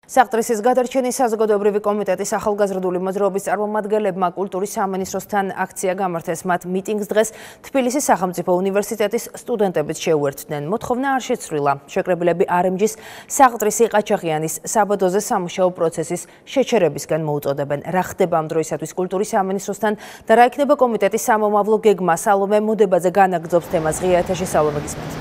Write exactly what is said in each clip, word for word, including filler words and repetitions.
საყდრისის გადარჩენის საზოგადოებრივი კომიტეტის ახალგაზრდული მოძრაობის წარმომადგენლებმა კულტურის სამინისტროსთან აქცია გამართეს. მათ მიტინგს დღეს თბილისის სახელმწიფო უნივერსიტეტის სტუდენტებიც შეუერთდნენ. მოთხოვნა არ შეცვლილა. შეკრებილები არმჯის საყდრისი ყაჩაღიანის საბადოზე სამუშაო პროცესის შეჩერებისგან მოუწოდებენ. რა ხდება ამ დროისათვის კულტურის სამინისტროსთან და რა იქნება კომიტეტის სამომავლო გეგმა? სალომე მოდებაძე განაგრძობს თემას. ღია ეთერში სალომე გისმენთ.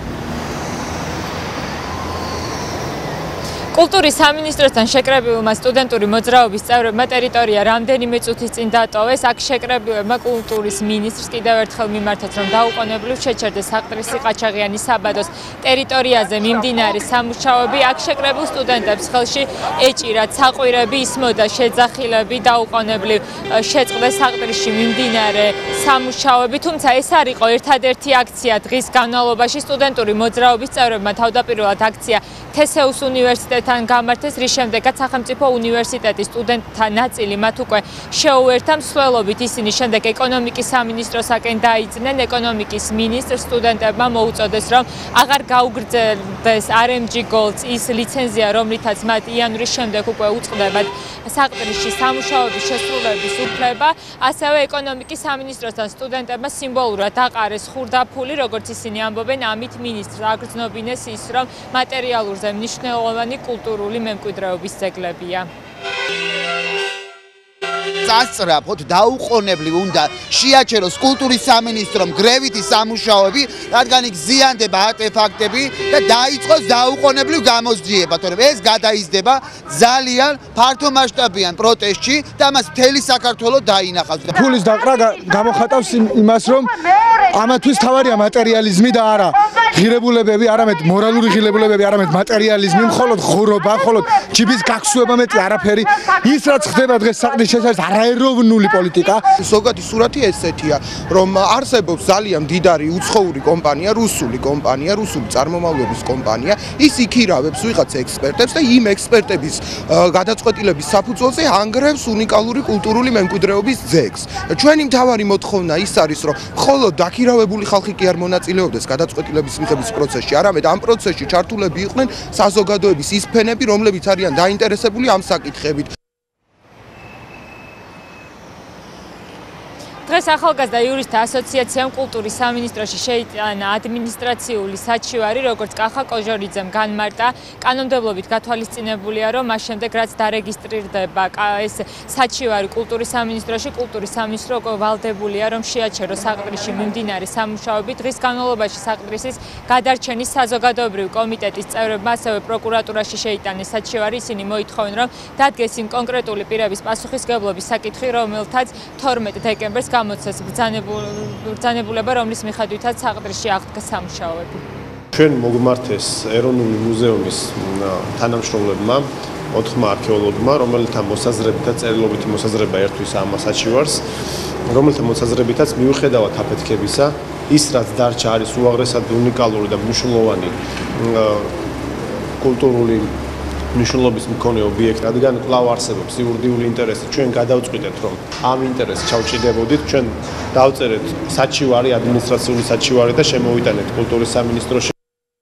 კულტურის სამინისტროსთან შეკრებილმა სტუდენტური მოძრაობის წევრებმა ტერიტორია რამდენიმე წუთის წინ დატოვეს. აქ შეკრებილებმა კულტურის ministrs კიდევ ერთხელ მიმართეს, რომ დაუყოვნებლივ შეჩერდეს საყდრისი ყაჩაღიანის საბადოს ტერიტორიაზე მიმდინარე სამუშაოები. აქ შეკრებილ სტუდენტებს ხელში ეჭირათ საყვირები, ისმოდა შეძახილები, დაუყოვნებლივ შეწყდეს საყდრისში მიმდინარე სამუშაოები. თუმცა ეს არ იყო ერთადერთი აქცია დღის განმავლობაში. სტუდენტური მოძრაობის წევრებმა თავდაპირველად აქცია თესეუს უნივერსიტეტთან გამართეს, რის შემდეგაც სახელმწიფო უნივერსიტეტის სტუდენტთა ნაწილი მათ უკვე შეუერთა. მსვლელობით ისინი შემდეგ ეკონომიკის სამინისტროსაკენ დაიძნენ. ეკონომიკის მინისტრს სტუდენტებმა მოუწოდეს, რომ აღარ გაუგრძელდეს არმჯი Gold's ის ლიცენზია, რომლითაც მათ იანვრის შემდეგ უკვე უწყდებათ საყდრისში სამუშაოების შესრულების უფლება. ასევე ეკონომიკის სამინისტროსთან სტუდენტებმა სიმბოლურად აყარეს ხურდაფული, როგორც ისინი ამბობენ, ამით მინისტრს აგრძნობინეს ის, რომ მატერიალურ მნიშვნელოვანი კულტურული მემკვიდრეობის ძეგლებია. Სასწრაფოდ დაუყოვნებლივ უნდა შეაჩეროს კულტურის სამინისტრომ გრევითი სამუშაოები, რადგან იქ ზიანდება არტეფაქტები და დაიწყოს დაუყოვნებლივ გამოსძიება, თორემ ეს გადაიზრდება ძალიან ფართომასშტაბიან პროტესტში და მას მთელი საქართველო დაინახავს. ფულის დაყრა გამოხატავს იმას, რომ ამათვის თავარია მატერიალიზმი და არა ღირებულებები, არამედ მორალური ღირებულებები, არამედ მატერიალიზმი, მხოლოდ ღურობა, მხოლოდ ჯიბის გაქსუება, მეტი არაფერი. ის რაც ხდება დღეს საყდრის შესაძლოა არაეროვნული პოლიტიკა. ზოგადი სურათი ესეთია, რომ არსებობს ძალიან მდიდარი უცხოური კომპანია, რუსული კომპანია, რუსული წარმომავლობის კომპანია. ის იქირავებს ვიღაც ექსპერტებს და იმ ექსპერტების გადაწყვეტილების საფუძველზე ანგრევს უნიკალური კულტურული მემკვიდრეობის ძეგლს. ჩვენი მთავარი მოთხოვნა ის არის, რომ მხოლოდ დაქირავებული ხალხი კი არ მონაწილეობდეს გადაწყვეტილების მიღების პროცესში, არამედ ამ პროცესში ჩართულები იყვნენ საზოგადოების ის ფენები, რომლებიც არიან დაინტერესებული ამ საკითხებით. დღეს ახალგაზრდა იურისტთა ასოციაციამ კულტურის სამინისტროში შეიტანა ადმინისტრაციული საჩივარი, როგორც კახა კოჟორიძემ განმარტა. კანონმდებლობით გათვალისწინებულია, რომ მას შემდეგ რაც დარეგისტრირდება ეს საჩივარი კულტურის სამინისტროში, კულტურის სამინისტრო უკვე ვალდებულია, რომ შეაჩეროს საყდრისში მიმდინარე სამუშაოები. დღის განმავლობაში საყდრისის გადარჩენის საზოგადოებრივი კომიტეტის წევრებმა ასევე პროკურატურაში შეიტანეს საჩივარი. ისინი მოითხოვენ, რომ დადგეს იმ კონკრეტული პირების პასუხისმგებლობის საკითხი, რომელთაც თორმეტ დეკემბერს გამოცეს ბრძანებულება, რომლის მიხედვითაც საყდრისში აღდგა სამუშაოები. ჩვენ მოგმართეს ეროვნული მუზეუმის თანამშრომლებმა, ოთხმა არქეოლოგმა, რომელთა მოსაზრებითაც წერილობითი მოსაზრება ერთვის ამ საჩივარს, რომელთა მოსაზრებითაც მიუხედავად აფეთქებისა, ის რაც დარჩა არის უაღრესად უნიკალური და მნიშვნელოვანი კულტურული მნიშვნელობის მქონე ობიექტი, რადგან კვლავ არსებობს იურიდიული ინტერესი. ჩვენ გადავწყვიტეთ, რომ ამ ინტერესს ჩავჭიდებოდით, ჩვენ დავწერეთ საჩივარი, ადმინისტრაციული საჩივარი და შემოვიტანეთ კულტურის სამინისტროში.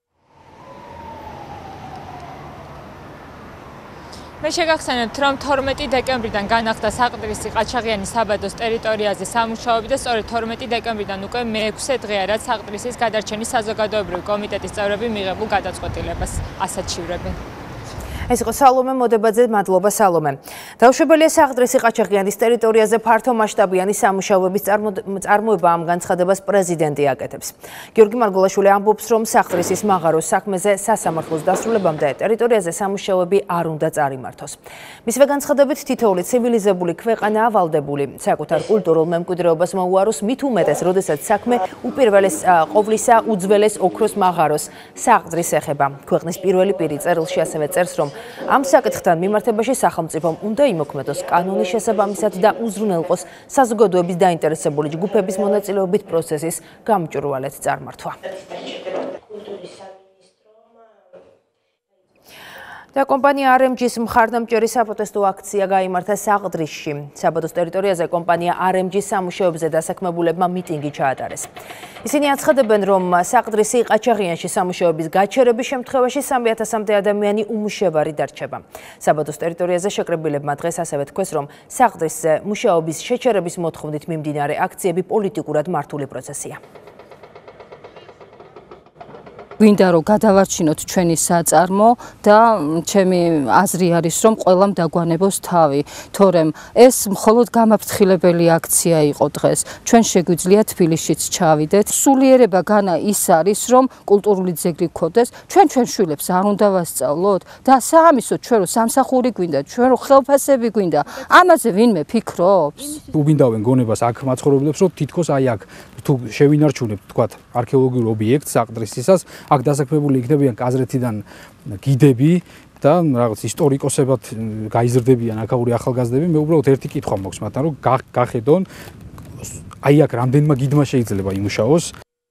მე შეგახსენებთ, რომ თორმეტი დეკემბრიდან განახდა საყდრისი ყაჩაღიანის საბადოს ტერიტორიაზე სამუშაოები და სწორედ თორმეტი დეკემბრიდან უკვე მეექვსე დღეა, რაც საყდრისის გადარჩენის საზოგადოებრივი კომიტეტის წევრები მიღებულ გადაწყვეტილებას ასაჩივრებენ. ეს იყო სალომე მოდებაძე, მადლობა სალომე. დაუშვებელია საყდრისი ყაჩაღიანის ტერიტორიაზე ფართომასშტაბიანი სამუშაოების წარმოება ამ განცხადებას პრეზიდენტი აკეთებს. გიორგი მარგულაშვილი ამბობს, რომ საყდრისის მაღაროს საქმეზე სასამართლოს დასრულებამდე ტერიტორიაზე სამუშაოები არ უნდა წარიმართოს. მისვე განცხადებით თითოეული ცივილიზებული ქვეყანაა ვალდებული საკუთარ კულტურულ მემკვიდრეობას მოუაროს, მით უმეტეს, როდესაც საქმე უპირველეს ყოვლისა უძველეს ოქროს მაღაროს საყდრის ეხება. ქვეყნის პირველი პირი წერილში ასევე წერს, რომ ამ საკითხთან მიმართებაში სახელმწიფომ უნდა იმოქმედოს კანონის შესაბამისად და უზრუნველყოს საზოგადოების დაინტერესებული ჯგუფების მონაწილეობით პროცესის გამჭვირვალედ წარმართვა. და კომპანია არ ემ ჯის მხარდამჭერი საპროტესტო აქცია გაიმართა საყდრისში. საბადოს ტერიტორიაზე კომპანია არ ემ ჯის სამუშაოებზე დასაქმებულებმა მიტინგი ჩაატარეს. ისინი აცხადებენ, რომ საყდრისი ყაჩაღიანში სამუშაოების გაჩერების შემთხვევაში სამი ათასამდე ადამიანი უმუშევარი დარჩება. საბადოს ტერიტორიაზე შეკრებილებმა დღეს ასევე თქვეს, რომ საყდრისზე მუშაობის შეჩერების მოთხოვნით მიმდინარე აქციები პოლიტიკურად მართული პროცესია. გვინდა რომ გადავარჩინოთ ჩვენი საწარმო და ჩემი აზრი არის რომ ყველამ დაგვანებოს თავი, თორემ ეს მხოლოდ გამაფრთხილებელი აქცია იყო დღეს. ჩვენ შეგვიძლია თბილისშიც ჩავიდეთ. სულიერება განა ის არის რომ კულტურული ძეგლი გქონდეს, ჩვენ ჩვენ შვილებს არ უნდა ვასწავლოთ და საამისოდ ჩვენ რომ სამსახური გვინდა, ჩვენ რომ ხელფასები გვინდა, ამაზე ვინმე ფიქრობს? უბინდავენ გონებას აქ მაცხოვრებლებს რომ თითქოს აი აქ თუ შევინარჩუნებთ თქვათ არქეოლოგიურ ობიექტს საყდრისისას აქ დასაქმებული იქნებიან კაზრეთიდან გიდები და რაღაც ისტორიკოსებად გაიზრდებიან აქაური ახალგაზრდები. მე უბრალოდ ერთი კითხვა მაქვს მათთან, რომ გახედონ აი აქ რამდენმა გიდმა შეიძლება იმუშაოს.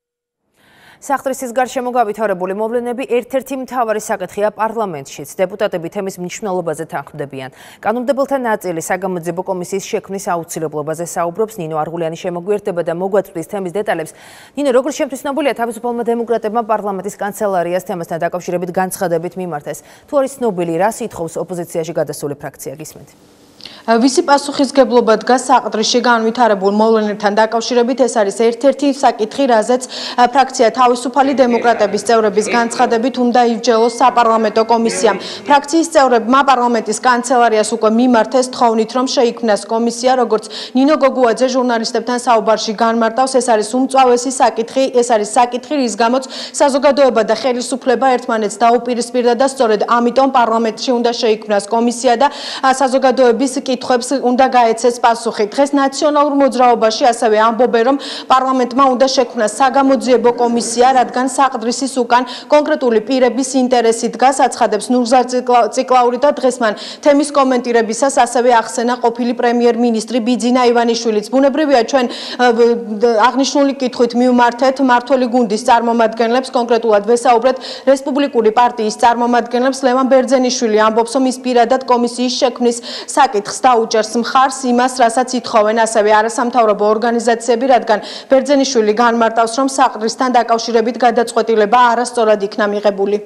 საყდრისის გარშემო გავითარებული მოვლენები ერთ-ერთი მთავარი საკითხია პარლამენტშიც. დეპუტატები თემის მნიშვნელობაზე თანხმდებიან. კანონმდებელთა ნაწილი საგამოძიებო კომისიის შექმნის აუცილებლობაზე საუბრობს. ნინო არღულიანი შემოგვიერთდება და მოგვაწვდის თემის დეტალებს. ნინო, როგორც შემთხვევით ცნობილია, თავისუფალმა დემოკრატებმა პარლამენტის კანცელარიას თემასთან დაკავშირებით განცხადებით მიმართეს. თუ არის ცნობილი, რას ითხოვს ოპოზიციაში გადასული ფრაქცია, გისმენთ? ვისი პასუხისგებლობა დგას საყდრისში განვითარებულ მოვლენებთან დაკავშირებით, ეს არის ერთ-ერთი საკითხი, რაზეც ფრაქცია თავისუფალი დემოკრატების წევრების განცხადებით უნდა ივჯელოს საპარლამენტო კომისიამ. ფრაქციის წევრებმა პარლამენტის კანცელარიას უკვე მიმართეს თხოვნით, რომ შეიქმნას კომისია, როგორც ნინო გოგუაძე ჟურნალისტებთან საუბარში განმარტავს, ეს არის უმწვავესი საკითხი, ეს არის საკითხი, რის გამოც საზოგადოება და ხელისუფლება ერთმანეთს დაუპირისპირდა და სწორედ ამიტომ პარლამენტში უნდა შეიქმნას კომისია და საზოგადოების კითხვებს უნდა გაეცეს პასუხი. დღეს ნაციონალურ მოძრაობაში ასევე ამბობენ, რომ პარლამენტმა უნდა შექმნას საგამოძიებო კომისია, რადგან საყდრისის უკან კონკრეტული პირების ინტერესი დგას, აცხადებს ნურზარ ციკლაური და დღეს მან თემის კომენტირებისას ასევე ახსენა ყოფილი პრემიერ-მინისტრი ბიძინა ივანიშვილიც. ბუნებრივია, ჩვენ აღნიშნული კითხვით მივმართეთ მმართველი გუნდის წარმომადგენლებს, კონკრეტულად ვესაუბრეთ რესპუბლიკური პარტიის წარმომადგენლებს. ლევან ბერძენიშვილი ამბობს, რომ ის პირადად კომისიის შექმნის საკითხს დაუჭერს მხარს იმას, რასაც ითხოვენ ასევე არასამთავრობო ორგანიზაციები, რადგან ბერძენიშვილი განმარტავს, რომ საყდრისთან დაკავშირებით გადაწყვეტილება არასწორად იქნა მიღებული.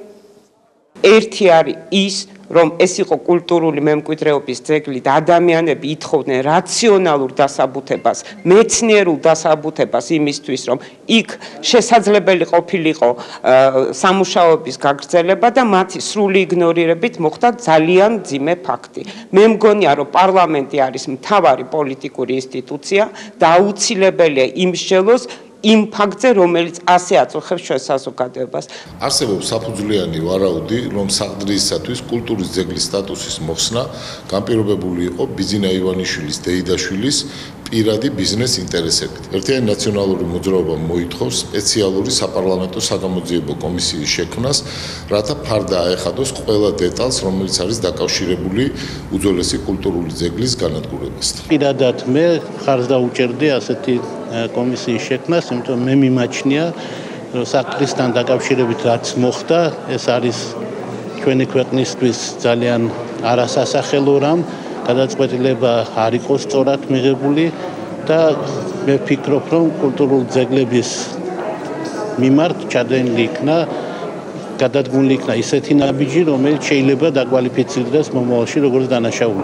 ერთი არის ის, რომ ეს იყო კულტურული მემკვიდრეობის ძეგლი და ადამიანები ითხოვდნენ რაციონალურ დასაბუთებას, მეცნიერულ დასაბუთებას იმისთვის, რომ იქ შესაძლებელი ყოფილიყო სამუშაოების გაგრძელება და მათი სრული იგნორირებით მოხდა ძალიან მძიმე ფაქტი. მე მგონია, რომ პარლამენტი არის მთავარი პოლიტიკური ინსტიტუცია და აუცილებელია იმსჯელოს იმ ფაქტზე, რომელიც ასე აწუხებს ჩვენ საზოგადოებას. არსებობს საფუძვლიანი ვარაუდი, რომ საყდრისისათვის კულტურის ძეგლის სტატუსის მოხსნა განპირობებული იყო ბიძინა ივანიშვილის დეიდაშვილის პირადი ბიზნეს ინტერესებით. ერთიანი ნაციონალური მოძრაობა მოითხოვს სპეციალური საპარლამენტო საგამოძიებო კომისიის შექმნას, რათა ფარდა აეხადოს ყველა დეტალს, რომელიც არის დაკავშირებული უძველესი კულტურული ძეგლის განადგურებასთან. პირადად მე ხარს დაუჭერდი ასეთი კომისიის შექმნას, იმიტომ მე მიმაჩნია, რომ საყდრისთან დაკავშირებით რაც მოხდა, ეს არის ჩვენი ქვეყნისთვის ძალიან არასასახელო რამ, გადაწყვეტილება არ იყო სწორად მიღებული და მე ვფიქრობ, რომ კულტურული ძეგლების მიმართ ჩადენილი იქნა, გადადგმული იქნა ისეთი ნაბიჯი, რომელიც შეიძლება დაკვალიფიცირდეს მომავალში როგორც დანაშაული.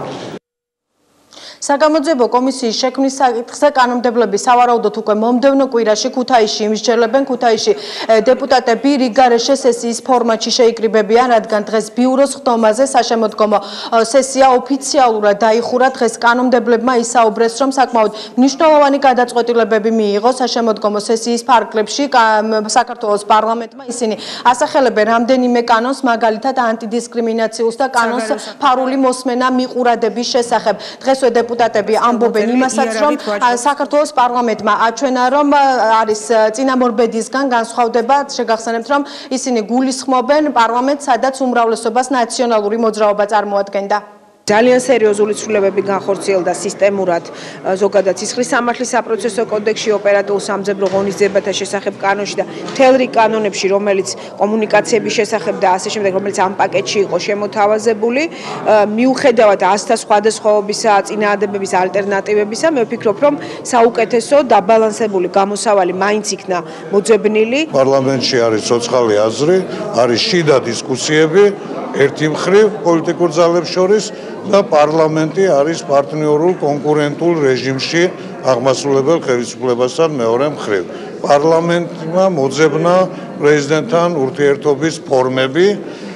საგამოძიებო კომისიის შექმნის საკითხზე კანონმდებლები სავარაუდოდ უკვე მომდევნო კვირაში ქუთაისში იმსჯელებენ. ქუთაისში დეპუტატები რიგგარეშე სესიის ფორმატში შეიკრიბებიან, რადგან დღეს ბიუროს ხდომაზე საშემოდგომო სესია ოფიციალურად დაიხურა. დღეს კანონმდებლებმა ისაუბრეს, რომ საკმაოდ მნიშვნელოვანი გადაწყვეტილებები მიიღო საშემოდგომო სესიის ფარგლებში საქართველოს პარლამენტმა. ისინი ასახელებენ რამდენიმე კანონს, მაგალითად ანტიდისკრიმინაციულს და კანონს ფარული მოსმენა მიყურადების შესახებ. დღესვე დეპუტატები ამბობენ იმასაც, რომ საქართველოს პარლამენტმა აჩვენა, რომ არის წინამორბედისგან განსხვავდება, შეგახსენებთ, რომ ისინი გულისხმობენ პარლამენტს, სადაც უმრავლესობას ნაციონალური მოძრაობა წარმოადგენდა. ძალიან სერიოზული ცვლილებები განხორციელდა სისტემურად ზოგადად სისხლის სამართლის საპროცესო კოდექსში, ოპერატიულ სამძებრო ღონისძიებათა შესახებ კანონში და მთელ რიგ კანონებში, რომელიც კომუნიკაციების შესახებ და ასე შემდეგ, რომელიც ამ პაკეტში იყო შემოთავაზებული, მიუხედავად ასთა სხვადასხვაობისა, წინააღმდეგობის ალტერნატივებისა, მე ვფიქრობ, რომ საუკეთესო დაბალანსებული გამოსავალი მაინც იქნა მოძებნილი. პარლამენტში არის ცოცხალი აზრი, არის შიდა დისკუსიები ერთი მხრივ პოლიტიკურ ძალებს შორის და პარლამენტი არის პარტნიორულ კონკურენტულ რეჟიმში აღმასრულებელ ხელისუფლებასთან მეორე მხრივ. პარლამენტმა მოძებნა პრეზიდენტთან ურთიერთობის ფორმები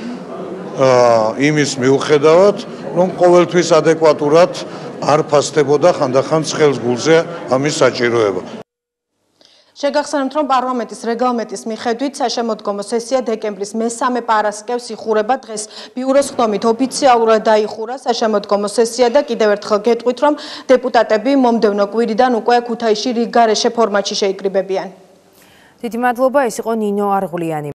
იმის მიუხედავად, რომ ყოველთვის ადეკვატურად არ ფასდებოდა ხანდახან ცხელს გულზე ამის საჭიროება. შეგახსენებთ, რომ პარლამენტის რეგლამენტის მიხედვით საშემოდგომო სესია დეკემბრის მესამე პარასკევს იხურება. დღეს ბიუროს ხდომით ოფიციალურად დაიხურა საშემოდგომო სესია და კიდევ ერთხელ გეტყვით, რომ დეპუტატები მომდევნო კვირიდან უკვე ქუთაისში რიგგარეშე ფორმატში შეიკრიბებიან. დიდი მადლობა, ეს იყო ნინო არღვლიანი.